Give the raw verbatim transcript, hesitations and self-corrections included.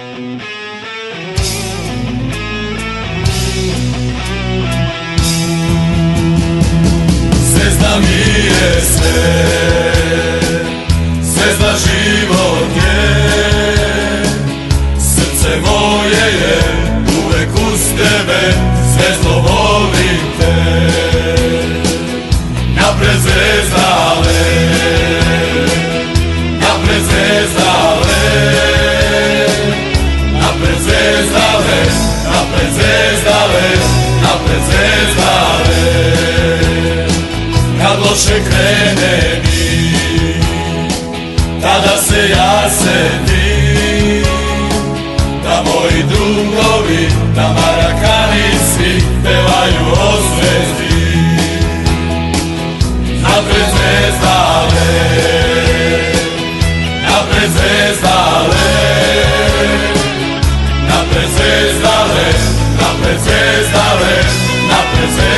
Zvezda mi je sve, zvezda život je, srce moje je uvek uz tebe, zvezdo volim te. Napred zvezdale, napred zvezdale, napred zvezdale, napred zvezdale, napred zvezdale. Kad loše krene mi, tada se ja setim da moji drugovi na Marakani svi pevaju o zvezdi. Napred zvezdale, napred zvezdale, napred zvezdale, napred zvezdale, napred zvezdale.